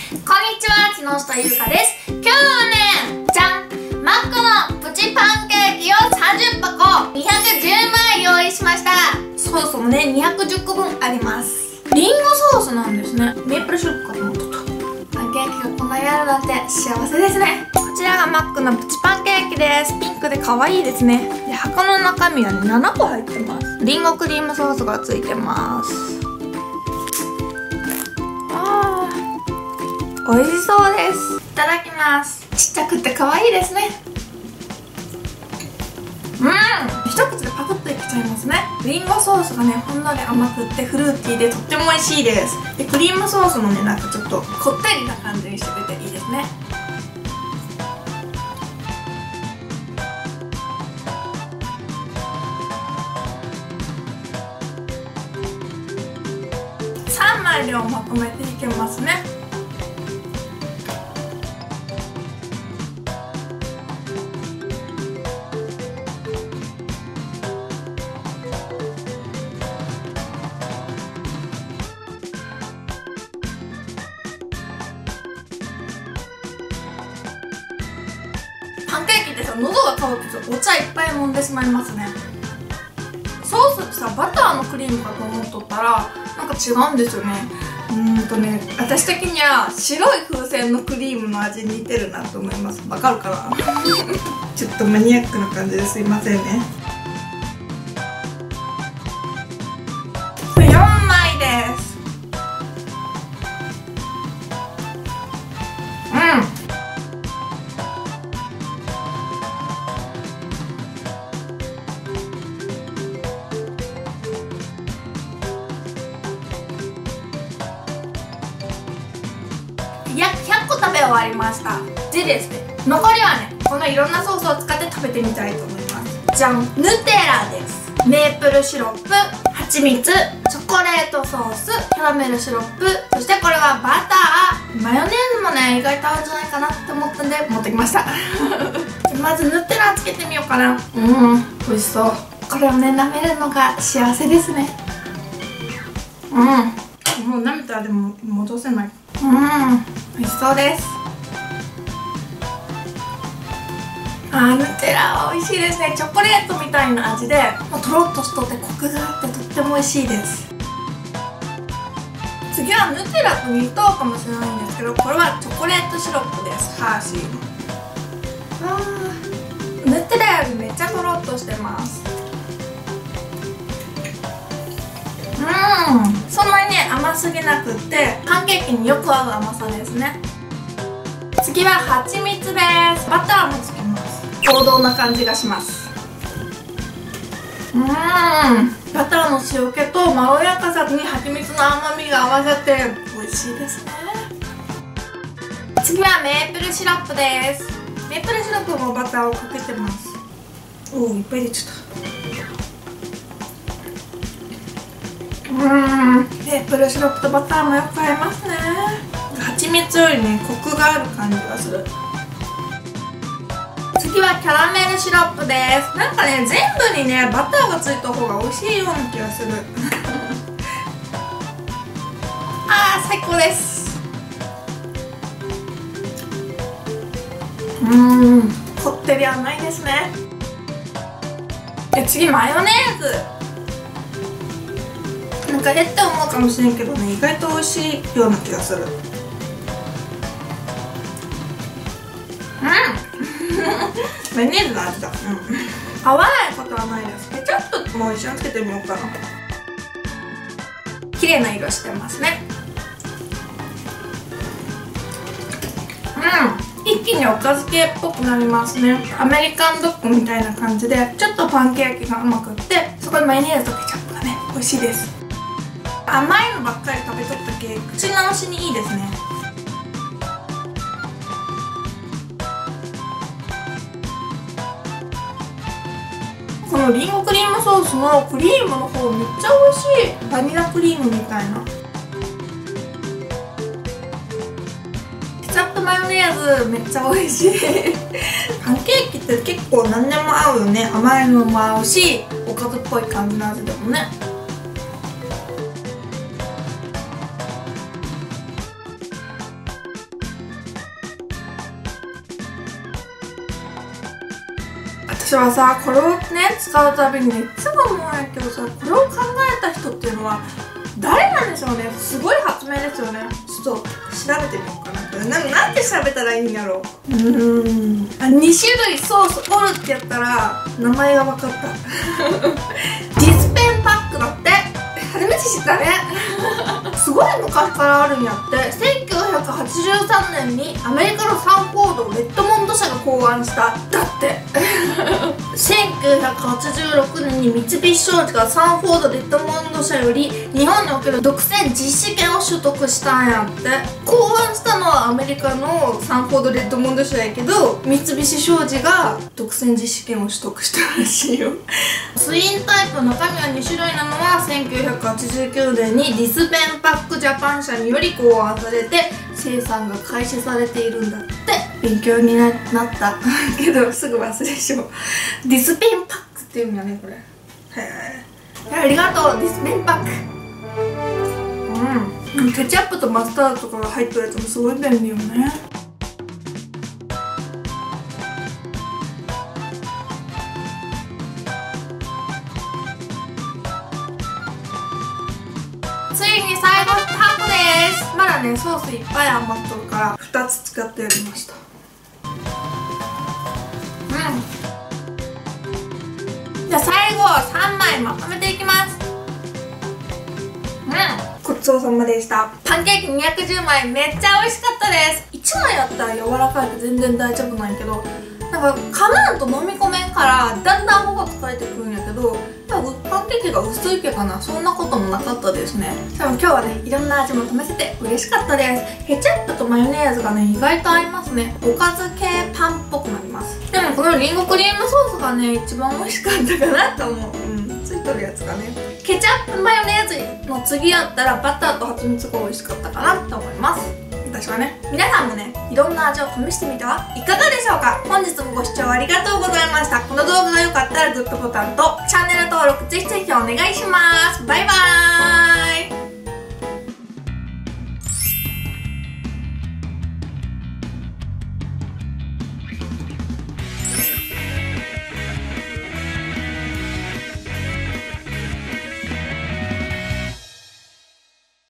ちは、木下ゆうかです。今日はね、じゃん、マックのプチパンケーキを30箱210枚用意しました。そもそもね、210個分あります。リンゴソースなんですね。メープルシロップかと思ったと。パンケーキがこんなにあるなんて幸せですね。こちらがマックのプチパンケーキです。ピンクで可愛いですね。で、箱の中身はね、7個入ってます。リンゴクリームソースがついてます。美味しそうです。いただきます。ちっちゃくて可愛いですね。一口でパクッといけちゃいますね。リンゴソースがね、ほんのり甘くってフルーティーでとっても美味しいです。で、クリームソースもね、なんかちょっとこってりな感じにしてくれていいですね。3枚量まとめていけますね。パンケーキってさ、喉が渇くとお茶いっぱい飲んでしまいますね。ソースってさ、バターのクリームかと思っとったらなんか違うんですよね。私的には白い風船のクリームの味に似てるなと思います。わかるかなちょっとマニアックな感じですいませんね。4枚です。約100個食べ終わりました。でですね、残りはね、このいろんなソースを使って食べてみたいと思います。じゃん、ヌテラです。メープルシロップ、蜂蜜、チョコレートソース、キャラメルシロップ、そしてこれはバター、マヨネーズもね、意外と合うんじゃないかなって思ったんで持ってきましたまずヌテラつけてみようかな。美味しそう。これをね、舐めるのが幸せですね。もう舐めたらでも戻せない。美味しそうです。ヌテラは美味しいですね。チョコレートみたいな味で、もうとろっとしとってコクがあってとっても美味しいです。次はヌテラと似とうかもしれないんですけど、これはチョコレートシロップです。ハーシーのヌテラよりめっちゃとろっとしてます。そんなにね、甘すぎなくってパンケーキによく合う甘さですね。次は蜂蜜です。バターもつけます。王道な感じがします。バターの塩気とまろやかさに蜂蜜の甘みが合わさって美味しいですね。次はメープルシロップです。メープルシロップもバターをかけてます。いっぱい出ちゃった。メープルシロップとバターもよく合いますね。蜂蜜よりね、コクがある感じがする。次はキャラメルシロップです。なんかね、全部にね、バターがついた方が美味しいような気がする最高です。こってり甘いですね。で、次マヨネーズ。なんかって思うかもしれんけどね、意外と美味しいような気がする。マヨネーズの味だ。合わないことはないです。ケチャップも一緒につけてみようかな。綺麗な色してますね。一気におかず系っぽくなりますね。アメリカンドッグみたいな感じで、ちょっとパンケーキが甘くって、そこにマヨネーズとケチャップがね、美味しいです。甘いのばっかり食べとったけ、口直しにいいですね。このリンゴクリームソースのクリームの方めっちゃ美味しい。バニラクリームみたいな。ケチャップマヨネーズめっちゃ美味しいパンケーキって結構何でも合うよね。甘いのも合うし、おかずっぽい感じの味でもね。 私はさ、これをね使うたびにねいつも思うんやけどさ、これを考えた人っていうのは誰なんでしょうね。すごい発明ですよね。ちょっと調べてみようかな。なんて調べたらいいんやろう。2種類ソースおるってやったら名前が分かった。ディスペンパックだって。初めて知ったね。すごい昔からあるんやって。1983年にアメリカのサンフォード・レッドモンド社が考案した。だって1986年に三菱商事がサンフォード・レッドモンド社より日本における独占実施権を取得したんやって。考案したのはアメリカのサンフォード・レッドモンド社やけど、三菱商事が独占実施権を取得したらしいよ。ツインタイプの中身は2種類なのは1989年にディスペンパックジャパン社により考案されて生産が開始されているんだって。勉強になったけどすぐ忘れしょ。ディスペンパックっていうんだねこれ。ありがとうディスペンパック。ケチャップとマスタードとかが入ってるやつもすごい便利よね。ついに最後ハムです。まだねソースいっぱい余っとるから2つ使ってやりました。じゃあ最後3枚まとめていきます。ごちそうさまでした。パンケーキ210枚めっちゃ美味しかったです。1枚やったら柔らかいと全然大丈夫なんやけど、なんか噛まんと飲み込めんからだんだん頬が疲れてくるんやけど、パンケーキが薄いけかな、そんなこともなかったですね。でも今日はねいろんな味も試せて嬉しかったです。ケチャップとマヨネーズがね意外と合いますね。おかず系パンっぽくなります。でもこのリンゴクリームソースがね一番美味しかったかなと思う。ついとるやつがね。ケチャップマヨネーズの次やったらバターと蜂蜜が美味しかったかなと思います。私はね、皆さんもねいろんな味を試してみてはいかがでしょうか。本日もご視聴ありがとうございました。この動画が良かったらグッドボタンとチャンネル登録ぜひぜひお願いします。バイバーイ。